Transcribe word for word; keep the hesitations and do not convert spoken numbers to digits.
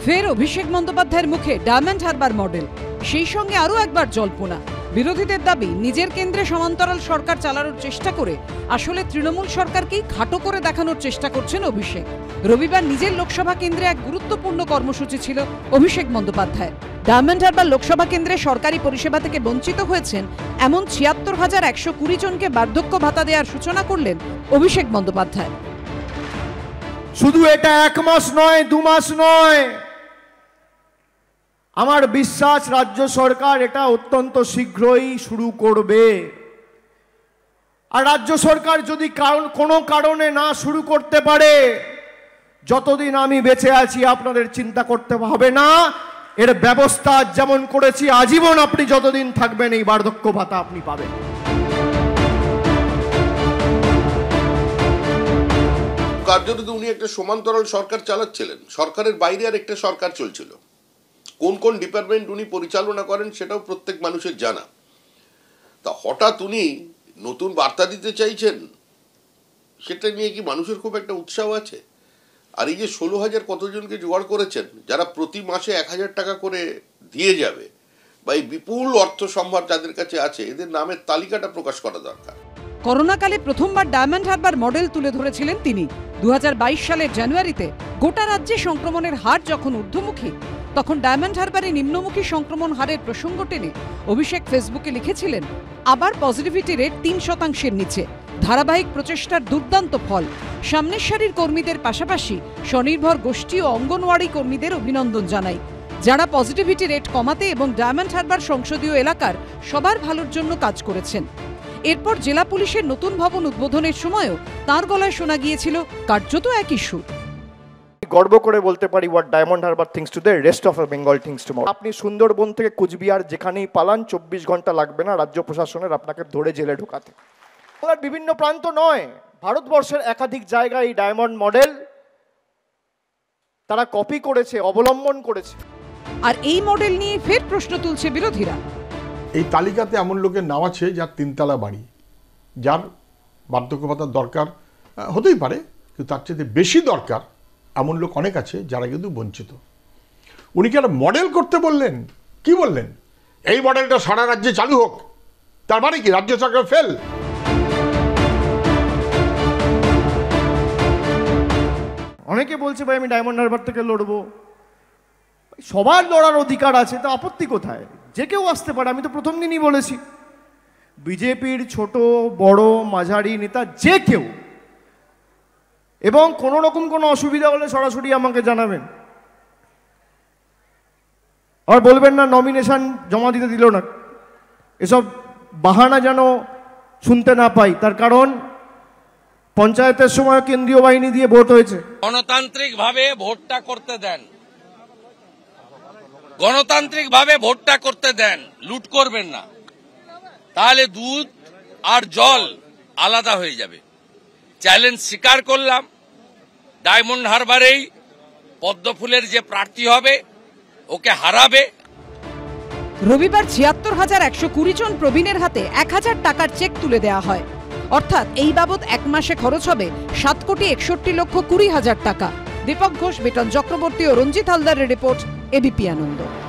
ফের অভিষেক বন্দ্যোপাধ্যায়ের মুখে ডায়মন্ড হারবার মডেল, সেই সঙ্গে আরও একবার জল্পনা। বিরোধীদের দাবি, নিজের কেন্দ্রে সমান্তরাল সরকার চালানোর চেষ্টা করে আসলে তৃণমূল সরকারকেই খাটো করে দেখানোর চেষ্টা করছেন অভিষেক। রবিবার নিজের লোকসভা কেন্দ্রে এক গুরুত্বপূর্ণ কর্মসূচি ছিল অভিষেক বন্দ্যোপাধ্যায়। ডায়মন্ড হারবার লোকসভা কেন্দ্রে সরকারি পরিষেবা থেকে বঞ্চিত হয়েছেন এমন ছিয়াত্তর হাজার একশো কুড়ি জনকে বার্ধক্য ভাতা দেওয়ার সূচনা করলেন অভিষেক বন্দ্যোপাধ্যায়। শুধু এটা এক মাস নয়, দু মাস নয়, আমার বিশ্বাস রাজ্য সরকার এটা অত্যন্ত শীঘ্রই শুরু করবে। আর রাজ্য সরকার যদি কারণ কোনো কারণে না শুরু করতে পারে, যতদিন আমি বেঁচে আছি আপনাদের চিন্তা করতে হবে না, এর ব্যবস্থা যেমন করেছি আজীবন আপনি যতদিন থাকবেন এই বার্ধক্য ভাতা আপনি পাবেন। কার্যত উনি একটা সমান্তরাল সরকার চালাচ্ছিলেন, সরকারের বাইরে আর একটা সরকার চলছিল। কোন কোন ডিপার্টমেন্ট উনি পরিচালনা করেন সেটাও প্রত্যেক মানুষের জানা। তা হঠাৎ উনি নতুন বার্তা দিতে চাইছেন, সেটা নিয়ে কি মানুষের খুব একটা উৎসাহ আছে? আর এই যে ষোলো হাজার কতজনকে জোগাড় করেছেন যারা প্রতি মাসে এক হাজার টাকা করে দিয়ে যাবে, বা এই বিপুল অর্থ সম্ভার যাদের কাছে আছে, এদের নামের তালিকাটা প্রকাশ করা দরকার। করোনাকালে প্রথমবার ডায়মন্ড হারবার মডেল তুলে ধরেছিলেন তিনি। দু হাজার বাইশ সালের জানুয়ারিতে গোটা রাজ্যে সংক্রমণের হার যখন ঊর্ধ্বমুখী, তখন ডায়মন্ড হারবারে নিম্নমুখী সংক্রমণ হারের প্রসঙ্গ টেনে অভিষেক ফেসবুকে লিখেছিলেন, আবার পজিটিভিটি রেট তিন শতাংশের নিচে, ধারাবাহিক প্রচেষ্টার দুর্দান্ত ফল। সামনের সারির কর্মীদের পাশাপাশি স্বনির্ভর গোষ্ঠী ও অঙ্গনওয়াড়ি কর্মীদের অভিনন্দন জানাই, যারা পজিটিভিটি রেট কমাতে এবং ডায়মন্ড হারবার সংসদীয় এলাকার সবার ভালোর জন্য কাজ করেছেন। এরপর জেলা পুলিশের নতুন ভবন উদ্বোধনের সময়ও তার গলায় শোনা গিয়েছিল কার্যত একই সুর। গর্ব করে বলতে পারি, what Diamond Harbour thinks to the rest of Bengal thinks tomorrow. আপনি সুন্দরবন থেকে কুচবিহার যেখানেই পালান, চব্বিশ ঘন্টা লাগবে না রাজ্য প্রশাসনের আপনাকে ধরে জেলে ঢোকাতে। বাংলার বিভিন্ন প্রান্ত নয়, ভারতবর্ষের একাধিক জায়গায় এই ডায়মন্ড মডেল তারা কপি করেছে, অবলম্বন করেছে। আর এই মডেল নিয়ে ফের প্রশ্ন তুলছে বিরোধীরা। এই তালিকাতে এমন লোকের নাম আছে যার তিনতলা বাড়ি, যার বার্ধক্য ভাতার দরকার হতেই পারে, কিন্তু তার চেয়ে বেশি দরকার এমন লোক অনেক আছে যারা কিন্তু বঞ্চিত। উনি কি একটা মডেল করতে বললেন? কি বললেন? এই মডেলটা সারা রাজ্যে চালু হোক, তার মানে কি রাজ্য সরকার ফেল? অনেকে বলছে ভাই আমি ডায়মন্ড হারবার থেকে লড়বো। সবার লড়ার অধিকার আছে, তো আপত্তি কোথায়? যে কেউ আসতে পারে। আমি তো প্রথম দিনই বলেছি, বিজেপির ছোট বড় মাঝারি নেতা যে কেউ, এবং কোনো রকম কোনো অসুবিধা হলে সরাসরি আমাকে জানাবেন। আর বলবেন না নমিনেশন জমা দিতে দিল না, এসব বাহানা যেন শুনতে না পাই। তার কারণ পঞ্চায়েতের সময় কেন্দ্রীয় বাহিনী দিয়ে ভোট হয়েছে। গণতান্ত্রিক ভাবে ভোটটা করতে দেন, গণতান্ত্রিক ভাবে ভোটটা করতে দেন, লুট করবেন না, তাহলে দুধ আর জল আলাদা হয়ে যাবে। চ্যালেঞ্জ স্বীকার করলাম, ডায়মন্ড হারবারেই পদ্মফুলের যে প্রার্থী হবে ওকে হারাবে। রবিবার ছিয়াত্তর হাজার একশো কুড়ি জন প্রবীণের হাতে এক হাজার টাকার চেক তুলে দেওয়া হয়। অর্থাৎ এই বাবদ এক মাসে খরচ হবে সাত কোটি একষট্টি লক্ষ কুড়ি হাজার টাকা। দীপক ঘোষ, বেটন চক্রবর্তী ও রঞ্জিত হালদারের রিপোর্ট, এবিপি আনন্দ।